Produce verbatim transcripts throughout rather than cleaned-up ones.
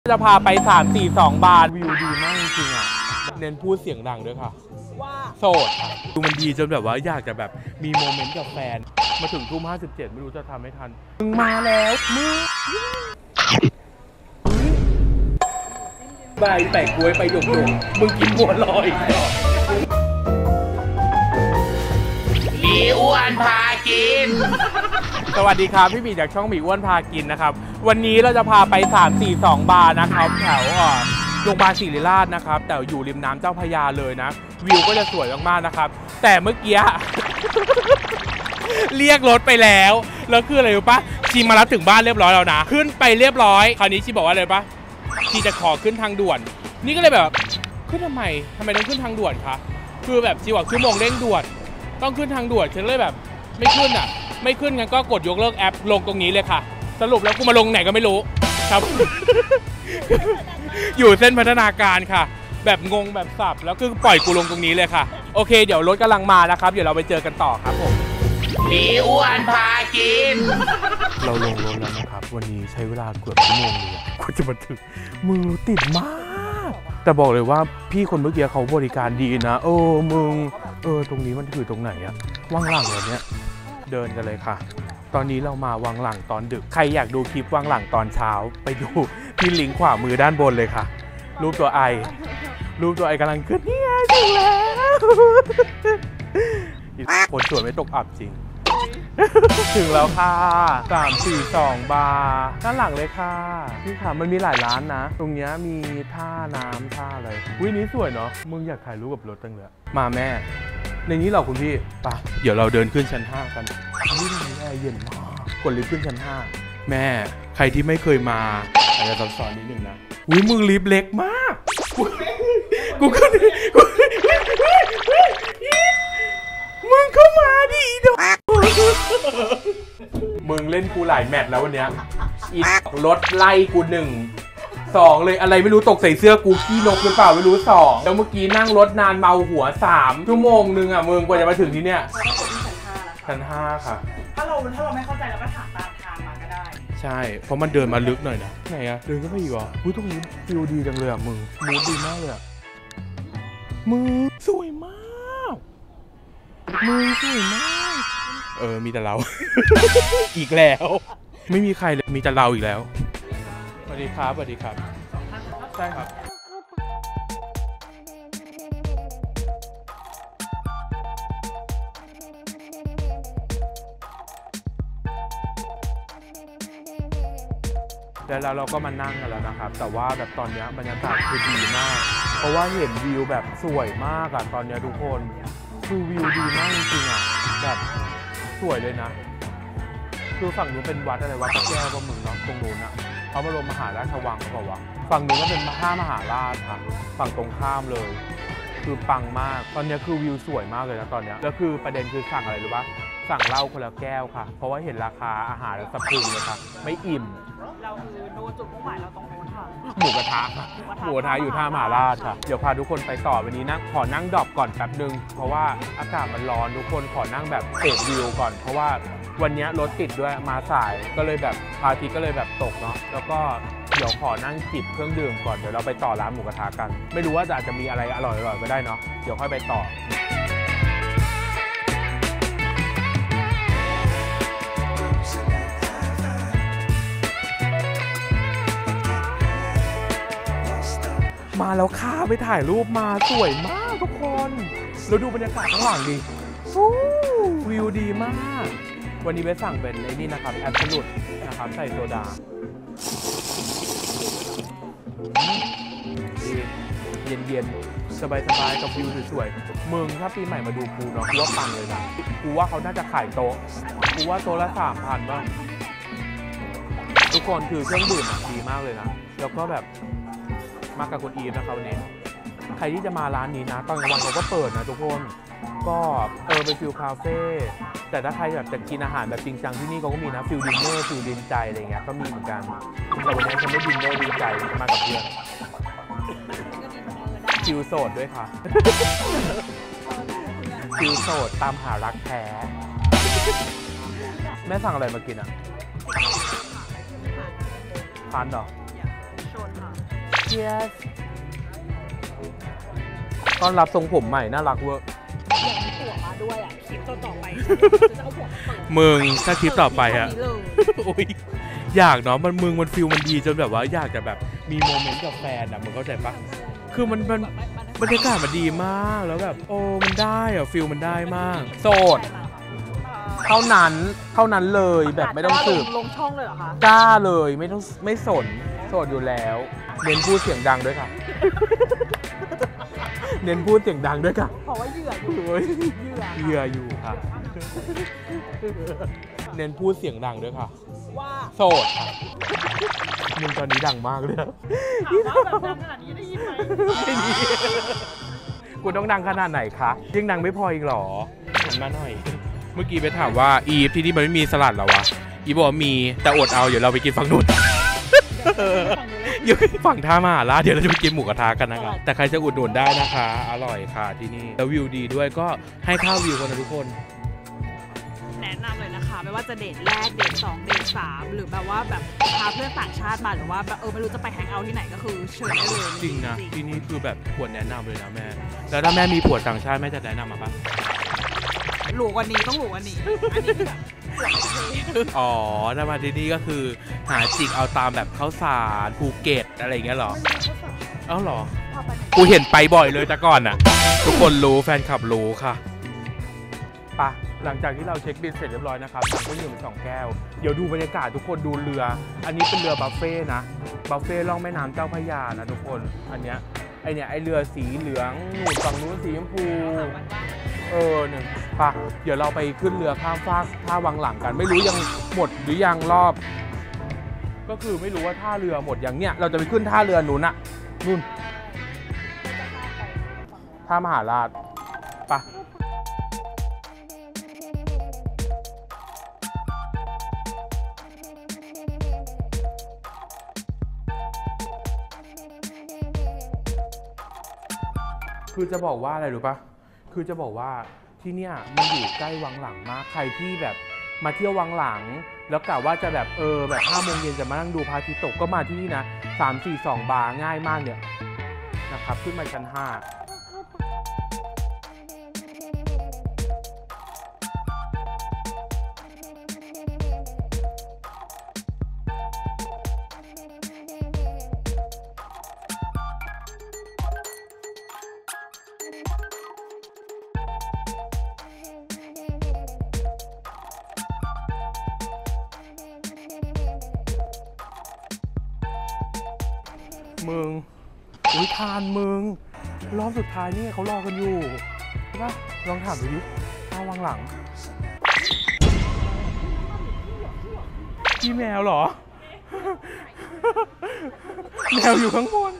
จะพาไปสามสี่สองบาร์วิวดีมากจริงๆอ่ะเน้นพูดเสียงดังด้วยค่ะว่าโสดค่ะดูมันดีจนแบบว่าอยากจะแบบมีโมเมนต์กับแฟนมาถึงทุ่มห้าสิบเจ็ดไม่รู้จะทำไม่ทันมึงมาแล้วมึงใบแปะกล้วยไปหยกหยกมึงกินบัวลอยมีอ้วนพากินสวัสดีครับพี่หมีจากช่องหมีอ้วนพากินนะครับวันนี้เราจะพาไปสามสี่สองบาร์นะครับแถวโรงพยาบาลศิริราชนะครับแต่อยู่ริมน้ำเจ้าพระยาเลยนะวิวก็จะสวยมากๆนะครับแต่เมื่อกี้ เรียกรถไปแล้วแล้วคืออะไรรู้ปะชีมารับถึงบ้านเรียบร้อยแล้วนะขึ้นไปเรียบร้อยคราวนี้ชีบอกว่าอะไรปะชีจะขอขึ้นทางด่วนนี่ก็เลยแบบขึ้นทำไมทำไมต้องขึ้นทางด่วนคะคือแบบชีบอกชั่วโมงเร่งด่วนต้องขึ้นทางด่วนฉันเลยแบบไม่ขึ้นอ่ะไม่ขึ้นงั้นก็กดยกเลิกแอปลงตรงนี้เลยค่ะสรุปแล้วกูมาลงไหนก็ไม่รู้ครับ อยู่เส้นพัฒนาการค่ะแบบงงแบบสับแล้วคือปล่อยกูลงตรงนี้เลยค่ะโอเคเดี๋ยวรถกำลังมานะครับเดี๋ยวเราไปเจอกันต่อครับผมมีอ้วนพากินเราลงรถแล้วนะครับวันนี้ใช้เวลาเกือบชั่วโมงเลยกว่าจะมาถึงมือติดมากแต่บอกเลยว่าพี่คนเมื่อกี้เขาบริการดีนะเออมึงเออตรงนี้มันคือตรงไหนอะว่างหลังเลยเนี้ยเดินกันเลยค่ะตอนนี้เรามาวังหลังตอนดึกใครอยากดูคลิปวังหลังตอนเช้าไปดูที่ลิงก์ขวามือด้านบนเลยค่ะรูปตัวไอรูปตัวไอกำลังขึ้นนี่ไงถึงแล้วคนสวยไม่ตกอับจริงถึงแล้วค่ะสามสี่สองบาร์ด้านหลังเลยค่ะนี่ค่ะมันมีหลายร้านนะตรงนี้มีท่าน้ำท่าอะไรวินี้สวยเนาะมึงอยากถ่ายรูปกับรถตั้งเลยมาแม่ในนี้เหรอคุณพี่ไปเดี๋ยวเราเดินขึ้นชั้นห้ากันนี่ตรงนี้แอร์เย็นมากกดลิฟต์ขึ้นชั้นห้าแม่ใครที่ไม่เคยมาอาจจะซับซ้อนนิดนึงนะอุ้ยมึงลิฟต์เล็กมากกูก็มึงเข้ามาดิดอกมึงเล่นกูหลายแมตช์แล้ววันเนี้ยอีรถไล่กูหนึ่งสองเลยอะไรไม่รู้ตกใส่เสื้อกูขี้นกหรือเปล่าไม่รู้สองแล้วเมื่อกี้นั่งรถนานเมาหัวสามชั่วโมงนึงอ่ะมึงกว่าจะมาถึงที่เนี้ยชั้นห้าค่ะถ้าเราถ้าเราไม่เข้าใจเราก็ถามตามทางมาก็ได้ใช่เพราะมันเดินมาลึกหน่อยนะไหนอะเดินก็ไม่อีกเหรออุ้ยตรงนี้ฟิลดีจังเลยอ่ะมึงมูดดีมากเลยอ่ะมึงสวยมากมึงสวยมากเออมีแต่เรา อีกแล้วไม่มีใครเลยมีแต่เราอีกแล้วสวัสดีครับสวัสดีครับใช่ครับแล้วเราก็มานั่งกันแล้วนะครับแต่ว่าแบบตอนนี้บรรยากาศคือดีมากเพราะว่าเห็นวิวแบบสวยมากอะตอนนี้ทุกคนคือวิวดีมากจริงๆอะแบบสวยเลยนะคือฝั่งนู้นเป็นวัดอะไรวัดพระแก้วก็มึงเนาะตรงนู้นอะพระบรมมหาราชวังเขาบอกว่าฝั่งนู้นก็เป็นท่ามหาราชค่ะฝั่งตรงข้ามเลยคือปังมากตอนนี้คือวิวสวยมากเลยนะตอนนี้แล้วคือประเด็นคือสั่งอะไรรู้ปะสั่งเหล้าคนละแก้วค่ะเพราะว่าเห็นราคาอาหารสะพรึงเลยค่ะไม่อิ่มเราคือดูจุดมุ่งหมายเราตรงนู้นค่ะหมูกระทะค่ะหมูกระทะอยู่ท่ามหาราชค่ะเดี๋ยวพาทุกคนไปต่อวันนี้นะขอนั่งดรอปก่อนแป๊บนึงเพราะว่าอากาศมันร้อนทุกคนขอนั่งแบบเสพวิวก่อนเพราะว่าวันนี้รถติดด้วยมาสายก็เลยแบบพาทีก็เลยแบบตกเนาะแล้วก็เดี๋ยวขอนั่งจิบเครื่องดื่มก่อนเดี๋ยวเราไปต่อร้านหมูกระทะกันไม่รู้ว่าจะอาจจะมีอะไรอร่อยๆก็ได้เนาะเดี๋ยวค่อยไปต่อมาแล้วค่ะไปถ่ายรูปมาสวยมากทุกคนเราดูบรรยากาศข้างหลังดิวิวดีมากวันนี้ไปสั่งเป็นไอ้นี่นะครับแอปสลุดนะครับใส่โซดาดีเย็นๆสบายๆกับวิวสวยๆมึงถ้าปีใหม่มาดูกูเนาะกูว่าปังเลยนะกูว่าเขาน่าจะขายโต๊ะกูว่าโต๊ะละสามพันบ้างทุกคนคือเครื่องดื่มดีมากเลยนะแล้วก็แบบมากับคุณอีฟนะครับวันนี้ใครที่จะมาร้านนี้นะตอนกลางวันเขาก็เปิดนะทุกคนก็เออเป็นฟิลคาเฟ่แต่ถ้าใครแบบจะกินอาหารแบบจริงจังที่นี่เขาก็มีนะฟิลดินเนอร์ฟิลดินใจอะไรเงี้ยก็มีเหมือนกันแต่วันนี้ฉันไม่ดินเนอร์ดินใจมากับเพื่อนฟิลโสดด้วยค่ะฟิลโสดตามหารักแท้แม่สั่งอะไรมากินอ่ะทานเหรอ Cheers ต้อนรับทรงผมใหม่น่ารักเวอร์อย่างมีผัวมาด้วยอ่ะคลิปต่อๆไปจะเอาผัวมาเปิดมึงถ้าคลิปต่อไปอะเปิดนี้เลยโอ้ยอยากเนาะมันมึงมันฟิลมันดีจนแบบว่าอยากจะแบบมีโมเมนต์กับแฟนอะมึงเข้าใจปะคือมันมันบรรยากาศมันดีมากแล้วแบบโอ้มันได้อะฟิลมันได้มากโสดเท่านั้นเท่านั้นเลยแบบไม่ต้องสืบลงช่องเลยเหรอคะกล้าเลยไม่ต้องไม่สนโสดอยู่แล้วเน้นพูดเสียงดังด้วยค่ะ เน้นพูดเสียงดังด้วยค่ะเพราะว่าเหยื่ออยู่โอ้ยเหยื่อเหยื่ออยู่ค่ะ เน้นพูดเสียงดังด้วยค่ะว่าโสดค่ะมึงตอนนี้ดังมากเลยถามว่าแบบดังขนาดนี้ได้ยินไหมไม่ดีกูต้องดังขนาดไหนคะยังดังไม่พออีกหรอเห็นมาหน่อย เมื่อกี้ไปถามว่าอีฟที่นี่มันไม่มีสลัดเหรอวะอีบอกว่ามีแต่อดเอาเดี๋ยวเราไปกินฝั่งนู้น อยู่ฝั่งท่ามหาราชเดี๋ยวเราจะไปกินหมูกระทะกันนะครับแต่ใครจะอุดหนุนได้นะคะอร่อยค่ะที่นี่แล้ววิวดีด้วยก็ให้ค่าวิวกันนะทุกคนแนะนำเลยนะคะไม่ว่าจะเดทแรกเดทสองเดทสามหรือแบบว่าแบบพาเพื่อนต่างชาติมาหรือว่าแบบเออไม่รู้จะไปแฮงเอาท์ที่ไหนก็คือเชิญได้เลยจริงนะที่นี่คือแบบควรแนะนำเลยนะแม่แล้วถ้าแม่มีผัวต่างชาติแม่จะแนะนำมาปะหลูกว่านี้ต้องหลูกว่านี้อันนี้คือแบบอ๋อถ้ามาที่นี่ก็คือหาจิกเอาตามแบบข้าวสารภูเก็ตอะไรอย่างเงี้ยหรอเอ้าหรอกูเห็นไปบ่อยเลยแต่ก่อนน่ะทุกคนรู้แฟนคลับรู้ค่ะปะหลังจากที่เราเช็คบิลเสร็จเรียบร้อยนะครับสั่งก็ดื่มสองแก้วเดี๋ยวดูบรรยากาศทุกคนดูเรืออันนี้เป็นเรือบัฟเฟ่นะบัฟเฟ่ล่องแม่น้ำเจ้าพระยานะทุกคนอันเนี้ยไอเนี้ยไอเรือสีเหลืองฝั่งนู้นสีชมพูเออหนึ่งปะเดี๋ยวเราไปขึ้นเรือข้ามฟากท่าวังหลังกันไม่รู้ยังหมดหรือยังรอบก็คือไม่รู้ว่าท่าเรือหมดอย่างเนี้ยเราจะไปขึ้นท่าเรือนู้นอะนู่นท่ามหาราชปะคือจะบอกว่าอะไรรู้ปะคือจะบอกว่าที่เนี่ยมันอยู่ใกล้วังหลังมากใครที่แบบมาเที่ยววังหลังแล้วกะว่าจะแบบเออแบบห้าโมงเย็นจะมานั่งดูพระอาทิตย์ตกก็มาที่นี่นะสามสี่สองบาร์ง่ายมากเนี่ยนะครับขึ้นมาชั้นห้ามึงอุ้ยทานมึงรอบสุดท้ายนี่เขารอกันอยู่ใช่ปะลองถามดูดิท่าวังหลังพี่แมวเหรอ แมวอยู่ข้างบน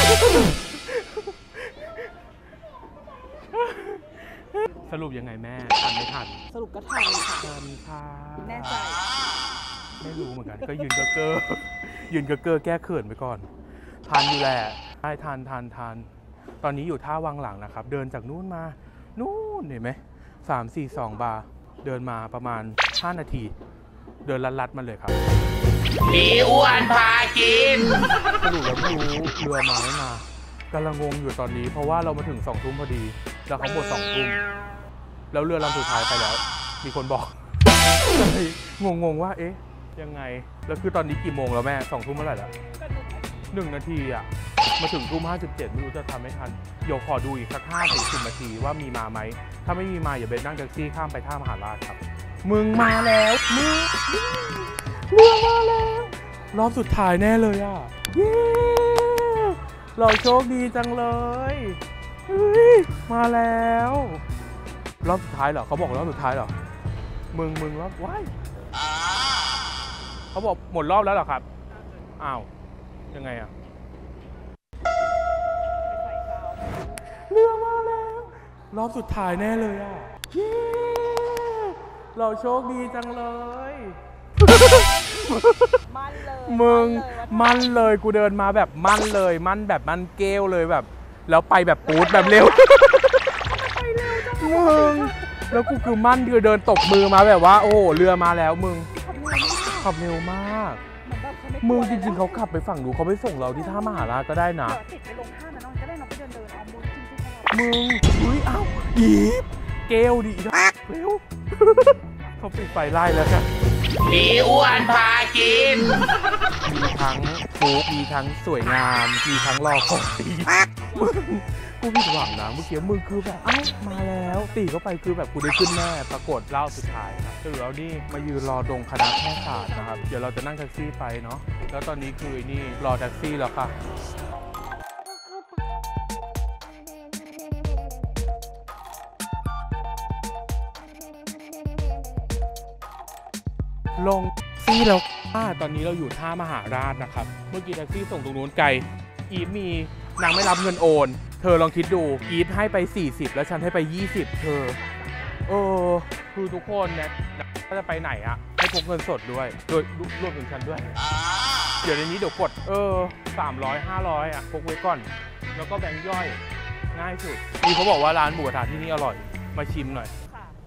สรุปยังไงแม่ทันไม่ทันสรุปก็ทันค่ะทันค่ะแน่ใจไม่รู้เหมือนกันก็ยืนเกอเกอร์ยืนเกอเกอร์แก้เขินไปก่อนทันอยู่แหละใช่ทันทันทันตอนนี้อยู่ท่าวังหลังนะครับเดินจากนู้นมานู่นเห็นไหมสามสี่สองบาร์เดินมาประมาณห้านาทีเดินลัดๆมาเลยครับพี่อ้วนพากินสรุปแล้วไม่รู้เรือมาไม่มากำลังงงอยู่ตอนนี้เพราะว่าเรามาถึงสองทุ่มพอดีแล้วเขาหมดสองทุ่มแล้วเรือลำสุดท้ายไปแล้วมีคนบอกเลยงงๆว่าเอ๊ะยังไงแล้วคือตอนนี้กี่โมงแล้วแม่สองทุ่มเมื่อไหร่ละหนึ่งนาทีอ่ะมาถึงทุ่มห้าสิบเจ็ดไม่รู้จะทำไม่ทันเดี๋ยวขอดูอีกสักห้าถึงสิบนาทีว่ามีมาไหมถ้าไม่มีมาอย่าไปนั่งแท็กซี่ข้ามไปท่ามหาราชครับมึงมาแล้วมึงเรือมาแล้วรอบสุดท้ายแน่เลยอ่ะเย้เราโชคดีจังเลยเฮ้ยมาแล้วรอบสุดท้ายเหรอเขาบอกรอบสุดท้ายเหรอมึงมึงรอบว้ายเขาบอกหมดรอบแล้วเหรอครับอ้าวยังไงอะเรือมาแล้วรอบสุดท้ายแน่เลยอะเย้เราโชคดีจังเลยมั่นเลยมึงมั่นเลยกูเดินมาแบบมั่นเลยมั่นแบบมั่นเกลเลยแบบแล้วไปแบบปูดแบบเร็วมึงแล้วกูคือมั่นเดินตบมือมาแบบว่าโอ้โหเรือมาแล้วมึงขับเร็วมากเหมือนแบบเขมมึงจริงๆเขาขับไปฝั่งนู้นเขาไม่ส่งเราที่ท่ามหาราชก็ได้นะติดไปลงท่านั้นก็ได้น้องไปเดินเดินเอามือจริงมึงอุ้ยเอ้าอีฟเกลดิอีดอกเร็ว เขาปิดไฟไล่แล้วกันมีอ้วนพากิน มีทั้งฟูกมีทั้งสวยงามมีทั้งรอของตีมึงกูผิดหวังนะเมื่อกี้มึงคือแบบเอ้ามาแล้วตีเข้าไปคือแบบกูได้ขึ้นแน่ปรากฏเล่าสุดท้ายครับคือแล้วนี่มายืนรอตรงคณะแพทยศาสตร์นะครับเดี๋ยวเราจะนั่งแท็กซี่ไปเนาะแล้วตอนนี้คือนี่รอแท็กซี่แล้วค่ะลงซี่แล้วค่ะตอนนี้เราอยู่ท่ามหาราชนะครับเมื่อกี้แท็กซี่ส่งตรงนู้นไกลอีฟมีนางไม่รับเงินโอนเธอลองคิดดูอีฟให้ไปสี่สิบแล้วฉันให้ไปยี่สิบเธอเออคือทุกคนเนี่ยก็จะไปไหนอะให้พกเงินสดด้วยโดยรวมถึงฉันด้วยเดี๋ยวในนี้เดี๋ยวกดเออสามร้อยห้าร้อยอะพกไว้ก่อนแล้วก็แบงค์ย่อยง่ายสุดมีเขาบอกว่าร้านหมูกระทะที่นี่อร่อยมาชิมหน่อย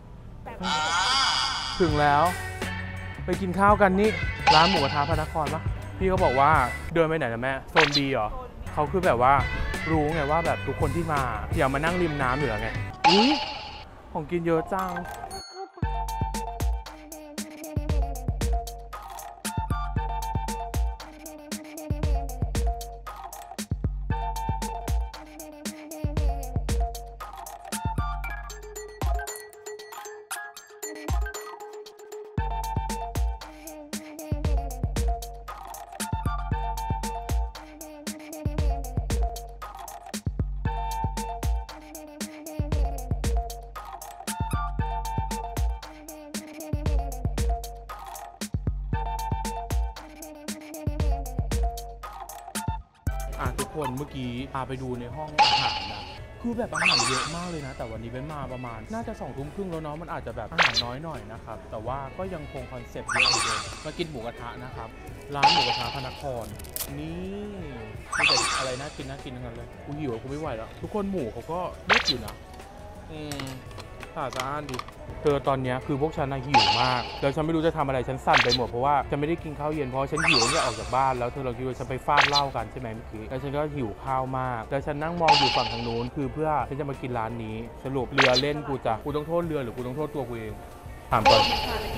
ถึงแล้วไปกินข้าวกันนี่ร้านหมูกระทะพระนครปะพี่เขาบอกว่าเดินไปไหนนะแม่โซนดีเหรอเขาคือแบบว่ารู้ไงว่าแบบทุกคนที่มาอย่ามานั่งริมน้ำอยู่แล้วไงอุ้ยของกินเยอะจังทุกคนเมื่อกี้พาไปดูในห้องอาหารนะคือแบบอาหารเยอะมากเลยนะแต่วันนี้เป็นมาประมาณน่าจะสองทุ่มครึ่งแล้วเนาะมันอาจจะแบบอาหารน้อยหน่อยนะครับแต่ว่าก็ยังคงคอนเซ็ปต์เยอะเหมือนเดิมมากินหมูกระทะนะครับร้านหมูกระทะพระนครนี่มีแต่อะไรน่ากินน่ากินทั้งนั้นเลยกูหิวกูไม่ไหวแล้วทุกคนหมูเขาก็เล็กอยู่นะอืมสะอาดสะอ้านดิเธอตอนนี้คือพวกฉันน่ะหิวมากแล้วฉันไม่รู้จะทำอะไรฉันสั่นไปหมดเพราะว่าฉันไม่ได้กินข้าวเย็นเพราะฉันหิวตั้งแต่ออกจากบ้านแล้วเธอลองคิดว่าฉันไปฟาดเหล้ากันใช่ไหมเมื่อกี้แล้วฉันก็หิวข้าวมากแล้วฉันนั่งมองอยู่ฝั่งทางนู้นคือเพื่อฉันจะมากินร้านนี้สรุปเรือเล่นกูจะกูต้องโทษเรือหรือกูต้องโทษตัวกูเองถามก่อน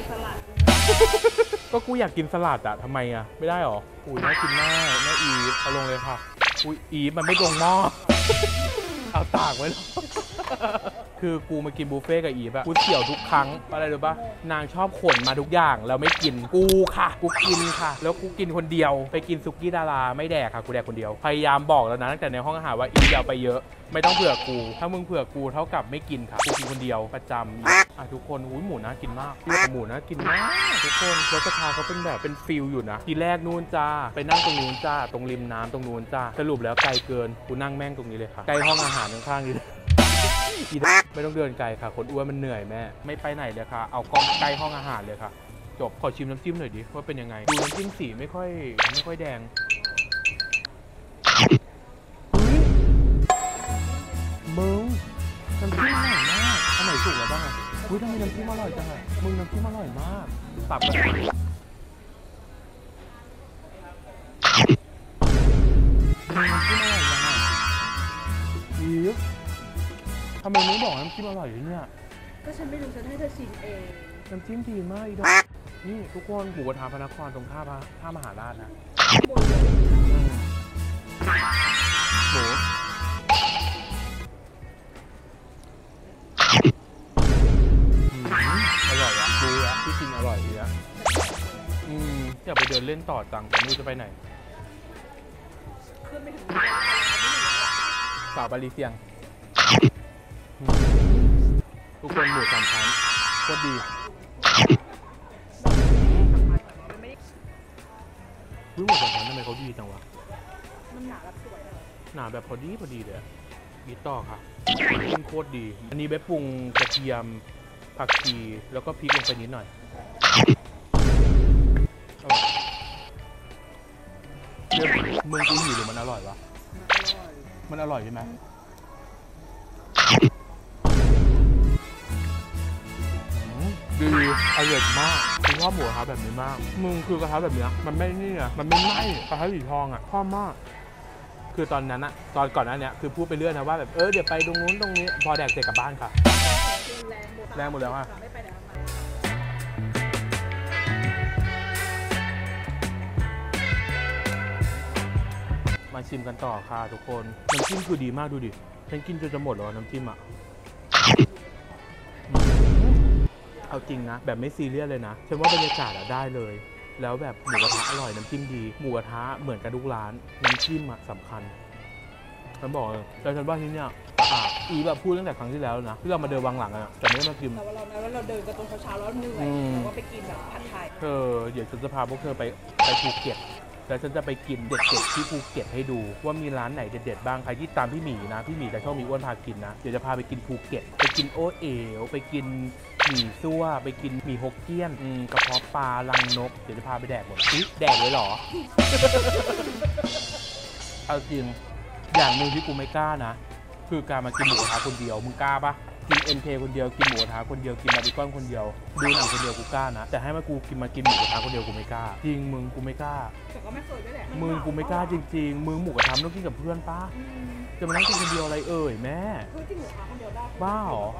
ก็กูอยากกินสลัดอะทำไมอะไม่ได้หรออุ้ยน่ากินมากแม่อีฟเอาลงเลยค่ะอุ้ยอีฟมันไม่ลงหม้อเอาตากไว้แล้วคือกูมากินบุฟเฟ่กับอีฟอะกูเสี่ยวทุกครั้งอะไรรู้ปะนางชอบขนมาทุกอย่างแล้วไม่กินกูค่ะกูกินค่ะแล้วกูกินคนเดียวไปกินซุกี้ดาราไม่แดกค่ะกูแดกคนเดียวพยายามบอกแล้วนะตั้งแต่ในห้องอาหารว่าอีฟอย่าไปเยอะไม่ต้องเผื่อกูถ้ามึงเผื่อกูเท่ากับไม่กินค่ะกูกินคนเดียวประจำอ่ะทุกคนอุ้ยหมูน่ากินมากเรียกหมูน่ากินมากทุกคนแล้วกระทะเขาเป็นแบบเป็นฟิลอยู่นะทีแรกนู่นจ้าไปนั่งตรงนู้นจ้าตรงริมน้ำตรงนู้นจ้าสรุปแล้วไกลเกินกูนั่งแม่งตรงนี้เลยค่ะใกล้ห้องอาหารข้างๆนี่อีไม่ต้องเดินไกลค่ะคนอ้วนมันเหนื่อยแม่ไม่ไปไหนเลยค่ะเอากล้องใกล้ห้องอาหารเลยค่ะจบขอชิมน้ำจิ้มหน่อยดิว่าเป็นยังไงดูน้ำจิ้มสีไม่ค่อยไม่ค่อยแดงมึงน้ำจิ้มอร่อยมากอันไหนสุกแล้วบ้างอ่ะอุ้ยทำไมน้ำจิ้มอร่อยจังอ่ะมึงน้ำจิ้มอร่อยมากตับกันน้ำจิ้มอร่อยจังอ่ะอีฟทำไมไม่บอกน้ำจิ้มอร่อยอยู่เนี่ยก็ฉันไม่รู้ฉันให้เธอชิมเองน้ำจิ้มดีมากอีดอกนี่ทุกคนหมูกระทะพระนครตรงท่าพระท่ามหาราชนะหมูอร่อยอ่ะดูอ่ะที่จริงอร่อยดีอ่ะอืมอยากไปเดินเล่นต่อจังแต่ไม่รู้จะไปไหนสาวบาลีเซียงทุกคนหมูสามชั้นโคตรดีหมูสามชั้นทำไมเขาดีจังวะมันหนาแบบสวยหนาแบบพอดีพอดีเลยบีต่อค่ะกินโคตรดีอันนี้เบ๊ปรุงกระเทียมผักชีแล้วก็พริกลงไปนิดหน่อยเดี๋ยวมึงกูหิวหรือมันอร่อยวะมันอร่อยใช่ไหมบีดีอร่อยมากคือชอบหมูกระทะแบบนี้มากมึงคือกระทะแบบเนี้ยมันไม่นี่ไงมันไม่ไหม้กระทะสีทองอ่ะชอบมากคือตอนนั้นอะตอนก่อนหน้านี้คือพูดไปเรื่อยนะว่าแบบเออเดี๋ยวไปตรงนู้นตรงนี้พอแดกเสร็จกลับบ้านค่ะแรงหมดแล้วอะมาชิมกันต่อค่ะทุกคนน้ำจิ้มคือดีมากดูดิฉันกินจนจะหมดแล้วน้ำจิ้มอะเอาจริงนะแบบไม่ซีเรียสเลยนะฉันว่าบรรยากาศอะได้เลยแล้วแบบหมูกระทะอร่อยน้ำจิ้มดีหมูกระทะเหมือนกันทุกร้านน้ำจิ้มอะสำคัญฉันบอกเลยแล้วฉันว่าที่เนี่ยอ่ะอีแบบพูดตั้งแต่ครั้งที่แล้วนะที่เรามาเดินวางหลังอะแต่ไม่ได้มากินแต่ว่าเราแล้วเราเดินกันตรงเช้าๆแล้วเหนื่อยเราก็ไปกินแบบผัดไทยเธอเดี๋ยวฉันจะพาพวกเธอไปไปภูเก็ตแล้วฉันจะไปกินเด็ดๆที่ภูเก็ตให้ดูว่ามีร้านไหนเด็ดๆบ้างใครที่ตามพี่หมีนะพี่หมีจะชอบมีอ้วนพากินนะเดี๋ยวจะพาไปกินภูเก็ตไปกินโอเอ๋วไปกินหมี่ซั่วไปกินหมี่ฮกเกี้ยนกระเพาะปลาลังนกเดี๋ยวจะพาไปแดกหมดอุ๊ยแดกเลยเหรอ เอาจริงอย่างหนึ่งที่กูไม่กล้านะคือการมากินหมูกระทะคนเดียวมึงกล้าปะกิน เอ็น เค คนเดียวกินหมูกระทะคนเดียวกินบาร์บีคอนคนเดียวดูหนังคนเดียวกูกล้านะแต่ให้มากูกินมากินหมูกระทะคนเดียวกูไม่กล้าจริงมึงกูไม่กล้าแต่ก็ไม่เคยด้วยแหละมึงกูไม่กล้าจริงๆมึงหมูกระทะต้องกินกับเพื่อนปะจะมานั่งกินคนเดียวอะไรเอ่ยแม่เพื่อนกินหมูกระทะคนเดียวได้บ้าหรอ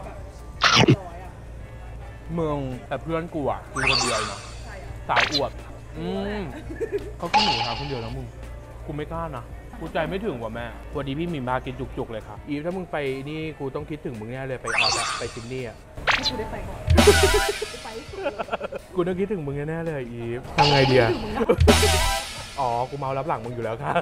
เมืองแต่เพื่อนกูอ่ะกูคนเดียวนะสาวอวดอืมเขากินหมูกระทะคนเดียวนะมึงกูไม่กล้านะกูใจไม่ถึงว่ะแม่วันนี้พี่มีมากินจุกๆเลยครับอีฟถ้ามึงไปนี่กูต้องคิดถึงมึงแน่เลยไปออสอะไปซิดนีย์อะให้กูได้ไปก่อนไปกูต้องคิดถึงมึงแน่เลยอีฟทำไงดีอะอ๋อกูเมารับหลังมึงอยู่แล้วค่ะ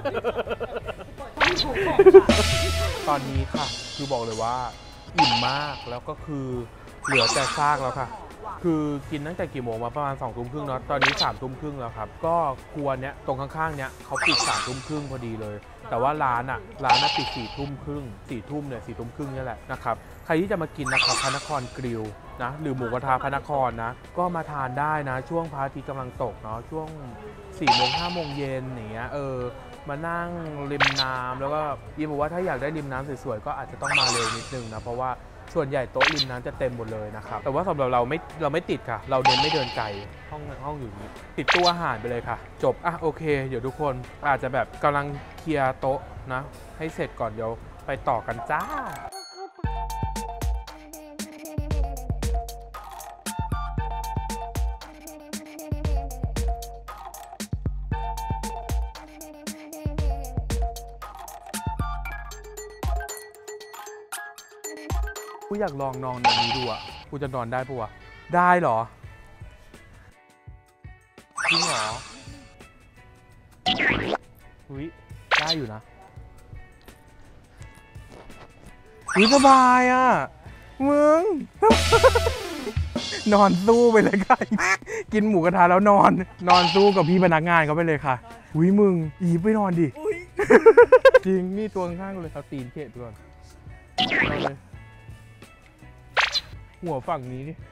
ตอนนี้ค่ะคือบอกเลยว่าอิ่มมากแล้วก็คือเหลือแต่ซากแล้วค่ะคือกินตั้งแต่กี่โมงมาประมาณสองทุ่มครึ่งเนาะตอนนี้สามทุ่มครึ่งแล้วครับก็ครัวเนี้ยตรงข้างๆเนี้ยเขาปิดสามทุ่มครึ่งพอดีเลยแต่ว่าร้านอ่ะร้านน่ะปิดสี่ทุ่มครึ่งสี่ทุ่มเนี่ยสี่ทุ่มครึ่งนี่แหละนะครับใครที่จะมากินนะครับพระนครกริลนะหรือหมูกระทะพระนครนะก็มาทานได้นะช่วงพระอาทิตย์กำลังตกเนาะช่วงสี่โมงห้าโมงเย็นอย่างเงี้ยเออมานั่งริมน้ำแล้วก็อีบอกว่าถ้าอยากได้ริมน้ำสวยๆก็อาจจะต้องมาเร็วนิดนึงนะเพราะว่าส่วนใหญ่โต๊ะริมน้ำจะเต็มหมดเลยนะครับแต่ว่าสำหรับเราไม่เราไม่ติดค่ะเราเน้นไม่เดินไกลห้องห้องอยู่นี้ติดตู้อาหารไปเลยค่ะจบอ่ะโอเคเดี๋ยวทุกคนอาจจะแบบกำลังเคลียร์โต๊ะนะให้เสร็จก่อนเดี๋ยวไปต่อกันจ้ากูอยากลองนอนในนี้ดูอ่ะกูจะนอนได้ปะวะได้เหรอจริงเหรออุ้ยได้อยู่นะอุ้ยสบายอ่ะมึง นอนสู้ไปเลยค่ะกินหมูกระทะแล้วนอนนอนสู้กับพี่พนักงานเขาไปเลยค่ะอุ้ยมึงอีไปนอนดิจริงนี่ตัวข้างๆเลยเอาตีนเขะไปก่อนนอนเลยหัวฝั่งนี้ดิ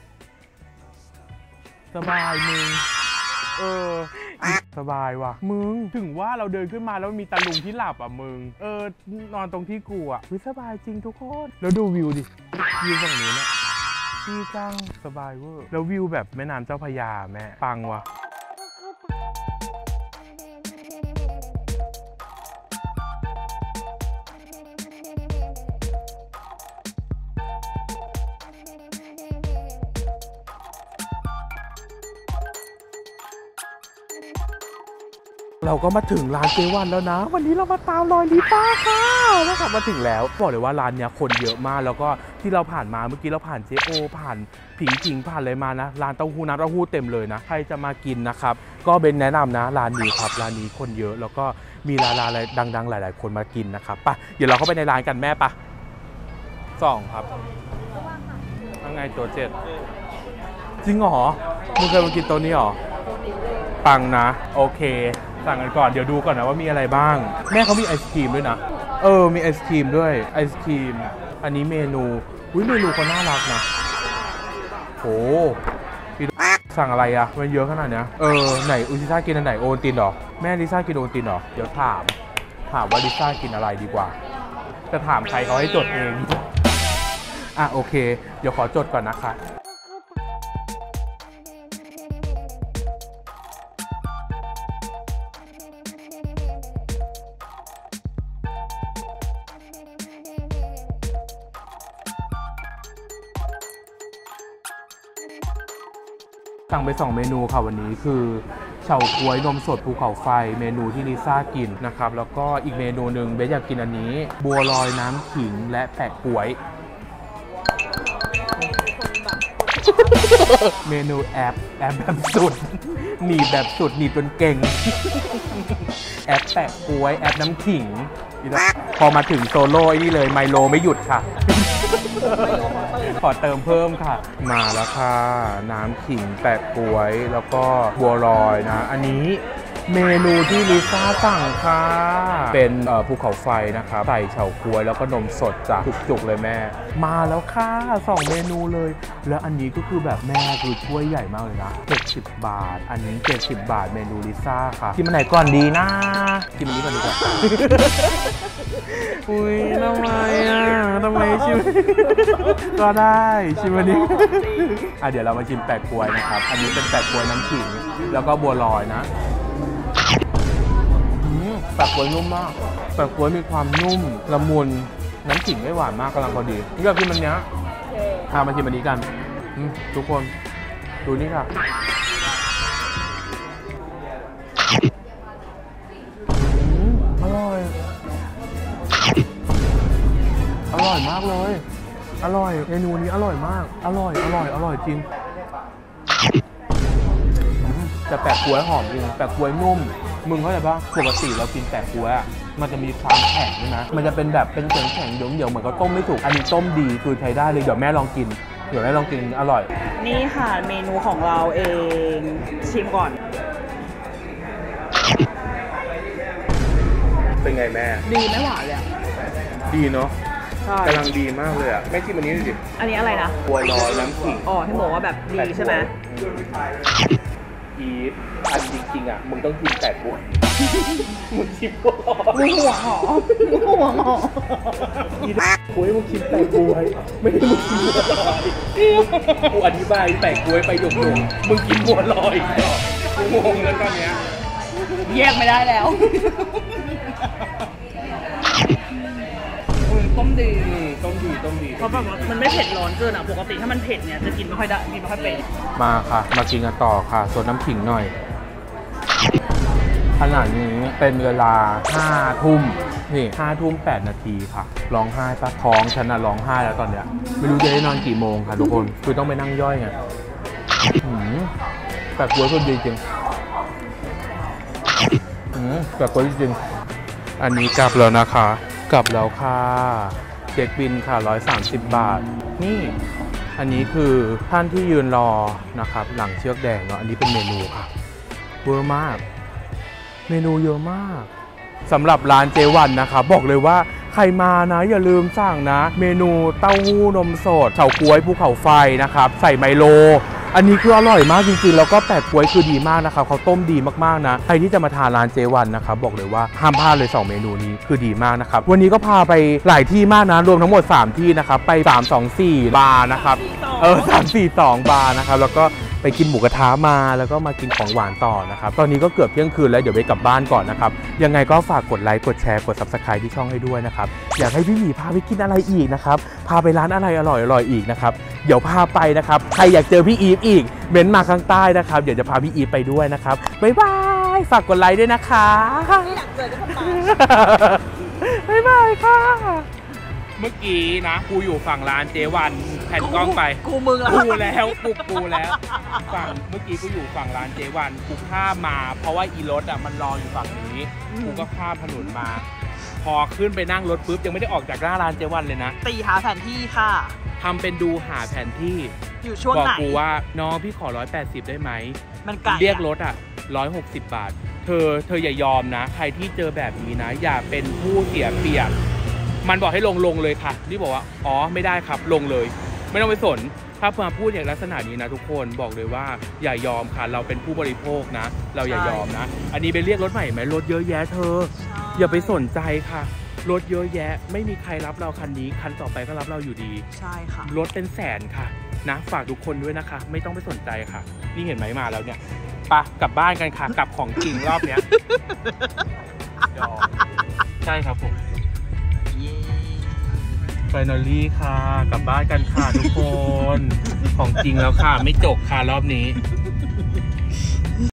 สบายมึงเออสบายว่ะมึงถึงว่าเราเดินขึ้นมาแล้วมีตาลุงที่หลับอ่ะมึงเออนอนตรงที่กูอ่ะสบายจริงทุกคนแล้วดูวิวดิวิวฝั่งนี้เนี่ยดีจังสบายเวอร์แล้ววิวแบบแม่น้ำเจ้าพระยาแม่ปังว่ะเราก็มาถึงร้านเจวันแล้วนะวันนี้เรามาตามรอยลิซ่าค่ะแล้วกลับมาถึงแล้วบอกเลยว่าร้านเนี้ยคนเยอะมากแล้วก็ที่เราผ่านมาเมื่อกี้เราผ่านเจโอผ่านผิงผิงผ่านอะไรมานะร้านเต้าหู้น้ำเต้าหู้เต็มเลยนะใครจะมากินนะครับก็เป็นแนะนำนะร้านนี้ครับร้านนี้คนเยอะแล้วก็มีร้านอะไรดังๆหลายๆคนมากินนะครับป่ะเดี๋ยวเราเข้าไปในร้านกันแม่ป่ะสองครับยังไงตัวเจ็ดจริงเหรอมึงเคยมากินตัวนี้หรอปังนะโอเคสั่งกันก่อนเดี๋ยวดูก่อนนะว่ามีอะไรบ้างแม่เขามีไอศครีมด้วยนะเออมีไอศครีมด้วยไอศครีมอันนี้เมนูอุ้ยเมนูเขาน่ารักนะโอ้พี่สั่งอะไรอะมันเยอะขนาดเนี้ยเออไหนอุลิซ่ากินอันไหนโอวัลตินหรอแม่ลิซ่ากินโอวัลตินหรอเดี๋ยวถามถามว่าลิซ่ากินอะไรดีกว่าจะถามใครเขาให้จดเองอ่ะโอเคเดี๋ยวขอจดก่อนนะคะสั่งไปสองเมนูค่ะวันนี้คือเฉาก๊วยนมสดภูเขาไฟเมนูที่ลิซ่ากินนะครับแล้วก็อีกเมนูหนึ่งเบสอยากกินอันนี้บัวลอยน้ำขิงและแปะก๊วยเมนูแอปแอปแบบสุดหนีแบบสุดหนีจนเก่งแอปแปะก๊วยแอปน้ำขิงพอมาถึงโซโล่ไอ้นี่เลยไมโลไม่หยุดค่ะขอเติมเพิ่มค่ะมาแล้วค่ะน้ำขิงแปะก๊วยแล้วก็บัวลอยนะอันนี้เมนูที่ลิซ่าสั่งค่ะเป็นภูเขาไฟนะครับใส่เฉาก๊วยแล้วก็นมสดจากจุกๆเลยแม่มาแล้วค่ะสองเมนูเลยแล้วอันนี้ก็คือแบบแม่คือถ้วยใหญ่มากเลยนะเจ็ดสิบบาทอันนี้เจ็ดสิบบาทเมนูลิซ่าค่ะกินมันไหนก่อนดีนะกินมันนี้ก่อนดีกว่าอุ้ยทำไมอ่ะทำไมชิมก็ได้ชิมวันนี้อ่ะเดี๋ยวเรามาชิมแปะก๊วยนะครับอันนี้เป็นแปะก๊วยน้ำขิงแล้วก็บัวลอยนะแปะก๊วยนุ่มมากแปะก๊วยมีความนุ่มละมุนน้ำขิงไม่หวานมากกำลังพอดีนี่ก็กินมันเนี้ยพามาชิมอันนี้กันทุกคนดูนี่ค่ะอร่อยอร่อยมากเลยอร่อยเมนูนี้อร่อยมากอร่อยอร่อยอร่อยจริงแต่แปะก๊วยหอมจริงแปะก๊วยนุ่มมึงเข้าใจปะปกติเรากินแปะก๊วยอะมันจะมีความแข็งใช่ไหมมันจะเป็นแบบเป็นแข็งแข็งเดี๋ยวเดี๋ยวเหมือนก็ต้มไม่ถูกอันนี้ต้มดีคือใช้ได้เลยเดี๋ยวแม่ลองกินเดี๋ยวแม่ลองกินอร่อยนี่ค่ะเมนูของเราเองชิมก่อนเป็นไงแม่ดีไม่หวานเลยดีเนาะใช่กำลังดีมากเลยอ่ะแม่ชิมอันนี้ดิอันนี้อะไรนะบัวลอยน้ำขิงอ๋อที่บอกว่าแบบดีใช่ไหมอีฟอันจริงๆอ่ะมึงต้องกินแต่บัวมึงชิมบัวลอยมึงหัวหอมมึงหัวหอมอีฟกูให้มึงกินแต่บัวไม่ได้มึงกินบัวลอยกูอธิบายแต่บัวไปหยกๆมึงกินบัวลอยกูงงแล้วตอนเนี้ยแยกไม่ได้แล้วต้มดีต้มดีต้มดีเพราะแบบมันไม่เผ็ดร้อนเกินอ่ะปกติถ้ามันเผ็ดเนี่ยจะกินไม่ค่อยได้กินไม่ค่อยเป็นมาค่ะมากินกันต่อค่ะส่วนน้ำขิงหน่อยขนาดนี้เป็นเวลาห้าทุ่มนี่ห้าทุ่มแปดนาทีค่ะร้องไห้ปะท้องฉันน่ะร้องไห้แล้วตอนเนี้ยไม่รู้จะได้นอนกี่โมงค่ะทุกคนคือต้องไปนั่งย่อยไงแต่กล้วยก็ดีจริงแต่กล้วยจริงอันนี้กลับแล้วนะคะกลับแล้วค่ะเช็คบินค่ะหนึ่งร้อยสามสิบบาทนี่อันนี้คือท่านที่ยืนรอนะครับหลังเชือกแดงเนาะอันนี้เป็นเมนูค่ะเวอร์มากเมนูเยอะมากสำหรับร้านเจวันนะคะบอกเลยว่าใครมานะอย่าลืมสั่งนะเมนูเต้าหู้นมสดเฉาก๊วยภูเขาไฟนะครับใส่ไมโลอันนี้คืออร่อยมากจริงๆแล้วก็แปะก๊วยคือดีมากนะครับเขาต้มดีมากๆนะใครที่จะมาทานร้านเจวันนะครับบอกเลยว่าห้ามพลาดเลยสองเมนูนี้คือดีมากนะครับวันนี้ก็พาไปหลายที่มากนะรวมทั้งหมดสามที่นะครับไปสาม สอง สี่บาร์นะครับเออสาม สี่ สองบาร์นะครับแล้วก็ไปกินหมูกระทะมาแล้วก็มากินของหวานต่อนะครับตอนนี้ก็เกือบเที่ยงคืนแล้วเดี๋ยวไปกลับบ้านก่อนนะครับยังไงก็ฝากกดไลค์กดแชร์กด ซับสไครบ์ ที่ช่องให้ด้วยนะครับอยากให้พี่หมีพาไปกินอะไรอีกนะครับพาไปร้านอะไรอร่อยอร่อยอีกนะครับเดี๋ยวพาไปนะครับใครอยากเจอพี่อีฟอีกเม้นมาข้างใต้นะครับเดี๋ยวจะพาพี่อีฟไปด้วยนะครับบ๊ายบายฝากกดไลค์ด้วยนะคะอยากเจอทุกคนบ๊ายบายค่ะเมื่อกี้นะกูอยู่ฝั่งร้านเจวันแผ่นกล้องไปกูมึงแล้วกูแล้วกูกูแล้วฝั่งเมื่อกี้กูอยู่ฝั่งร้านเจวันกูข้ามมาเพราะว่าอีรถอ่ะมันรออยู่ฝั่งนี้กูก็ข้ามถนนมาพอขึ้นไปนั่งรถปุ๊บยังไม่ได้ออกจากหน้าร้านเจวันเลยนะตีหาแผนที่ค่ะทำเป็นดูหาแผนที่อยู่ช่วงไหนบอกกูว่าน้องพี่ขอร้อยแปดสิบได้ไหมมันไกลเรียกรถอ่ะร้อยหกสิบบาทเธอเธออย่ายอมนะใครที่เจอแบบนี้นะอย่าเป็นผู้เสียเปรียบมันบอกให้ลงลงเลยค่ะนี่บอกว่าอ๋อไม่ได้ครับลงเลยไม่ต้องไปสนถ้ามาพูดอย่างลักษณะนี้นะทุกคนบอกเลยว่าอย่ายอมค่ะเราเป็นผู้บริโภคนะเราอย่ายอมนะอันนี้ไปเรียกรถใหม่ไหมรถเยอะแยะเธออย่าไปสนใจค่ะรถเยอะแยะไม่มีใครรับเราคันนี้คันต่อไปก็รับเราอยู่ดีใช่ค่ะรถเป็นแสนค่ะนะฝากทุกคนด้วยนะคะไม่ต้องไปสนใจค่ะนี่เห็นไหมมาแล้วเนี่ยปะกลับบ้านกันค่ะกลับของจริงรอบเนี้ยใช่ครับผม finally ค่ะกลับบ้านกันค่ะทุกคน ของจริงแล้วค่ะไม่จกค่ะรอบนี้